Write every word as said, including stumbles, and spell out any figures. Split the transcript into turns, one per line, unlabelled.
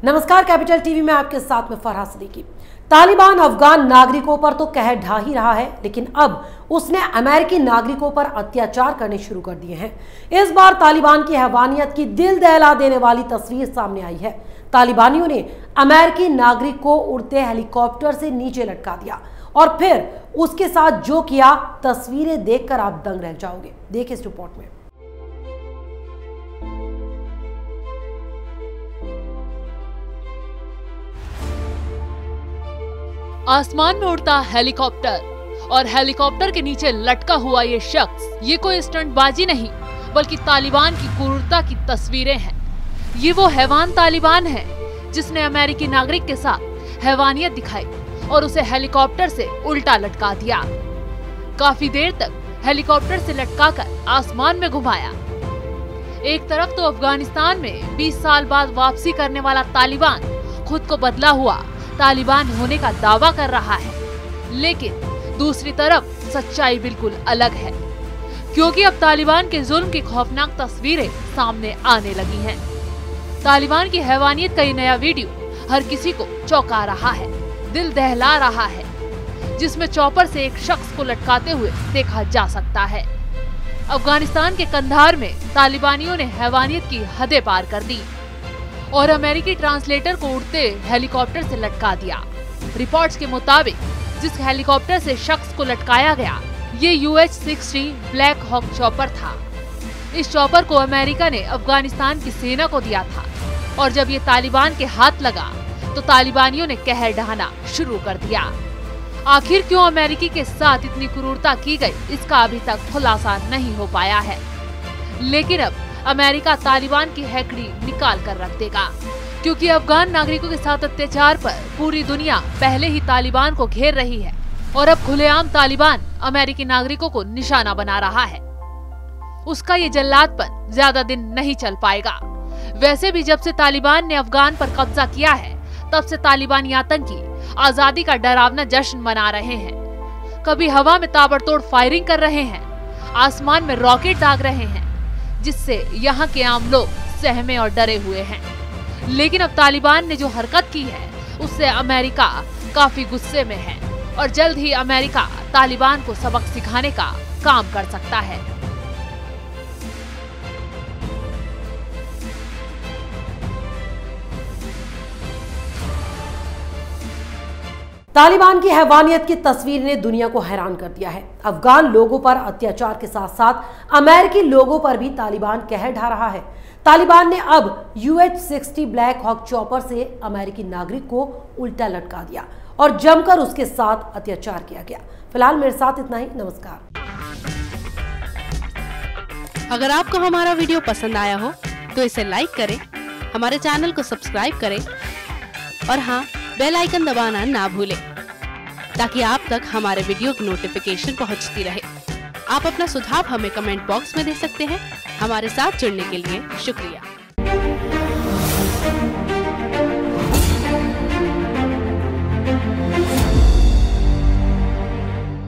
नमस्कार, capital TV में आपके साथ में फरहाद सिद्दीकी। तालिबान अफगान नागरिकों पर तो कहर ढा ही रहा है, लेकिन अब उसने अमेरिकी नागरिकों पर अत्याचार करने शुरू कर दिए हैं। इस बार तालिबान की हैवानियत की दिल दहला देने वाली तस्वीर सामने आई है। तालिबानियों ने अमेरिकी नागरिक को उड़ते हेलीकॉप्टर से नीचे लटका दिया और फिर उसके साथ जो किया, तस्वीरें देखकर आप दंग रह जाओगे। देखिए इस रिपोर्ट में।
आसमान में उड़ता हेलीकॉप्टर और हेलीकॉप्टर के नीचे लटका हुआ ये शख्स, ये कोई स्टंटबाजी नहीं बल्कि तालिबान की क्रूरता की तस्वीरें हैं। ये वो हैवान तालिबान है जिसने अमेरिकी नागरिक के साथ हैवानियत दिखाई और उसे हेलीकॉप्टर से उल्टा लटका दिया। काफी देर तक हेलीकॉप्टर से लटकाकर आसमान में घुमाया। एक तरफ तो अफगानिस्तान में बीस साल बाद वापसी करने वाला तालिबान खुद को बदला हुआ तालिबान होने का दावा कर रहा है, लेकिन दूसरी तरफ सच्चाई बिल्कुल अलग है, क्योंकि अब तालिबान के जुल्म की खौफनाक तस्वीरें सामने आने लगी हैं। तालिबान की हैवानियत का ये नया वीडियो हर किसी को चौंका रहा है, दिल दहला रहा है, जिसमें चॉपर से एक शख्स को लटकाते हुए देखा जा सकता है। अफगानिस्तान के कंधार में तालिबानियों ने हैवानियत की हदें पार कर दी और अमेरिकी ट्रांसलेटर को उड़ते हेलीकॉप्टर से लटका दिया। रिपोर्ट्स के मुताबिक जिस हेलीकॉप्टर से शख्स को लटकाया गया, ये U H sixty Black Hawk chopper था। इस चॉपर को अमेरिका ने अफगानिस्तान की सेना को दिया था और जब ये तालिबान के हाथ लगा तो तालिबानियों ने कहर ढहाना शुरू कर दिया। आखिर क्यों अमेरिकी के साथ इतनी क्रूरता की गई, इसका अभी तक खुलासा नहीं हो पाया है, लेकिन अब अमेरिका तालिबान की हैकड़ी निकाल कर रख देगा, क्योंकि अफगान नागरिकों के साथ अत्याचार पर पूरी दुनिया पहले ही तालिबान को घेर रही है और अब खुलेआम तालिबान अमेरिकी नागरिकों को निशाना बना रहा है। उसका ये जल्लादपन ज्यादा दिन नहीं चल पाएगा। वैसे भी जब से तालिबान ने अफगान पर कब्जा किया है, तब से तालिबानी आतंकी आजादी का डरावना जश्न मना रहे हैं। कभी हवा में ताबड़तोड़ फायरिंग कर रहे हैं, आसमान में रॉकेट दाग रहे हैं, जिससे यहाँ के आम लोग सहमे और डरे हुए हैं। लेकिन अब तालिबान ने जो हरकत की है, उससे अमेरिका काफी गुस्से में है और जल्द ही अमेरिका तालिबान को सबक सिखाने का काम कर सकता है।
तालिबान की हैवानियत की तस्वीर ने दुनिया को हैरान कर दिया है। अफगान लोगों पर अत्याचार के साथ साथ अमेरिकी लोगों पर भी तालिबान कहर ढा रहा है। तालिबान ने अब U H sixty Black Hawk chopper से अमेरिकी नागरिक को उल्टा लटका दिया और जमकर उसके साथ अत्याचार किया गया। फिलहाल मेरे साथ इतना ही। नमस्कार।
अगर आपको हमारा वीडियो पसंद आया हो तो इसे लाइक करें, हमारे चैनल को सब्सक्राइब करें और हाँ, बेल आइकन दबाना ना भूलें, ताकि आप तक हमारे वीडियो की नोटिफिकेशन पहुंचती रहे। आप अपना सुझाव हमें कमेंट बॉक्स में दे सकते हैं। हमारे साथ जुड़ने के लिए शुक्रिया।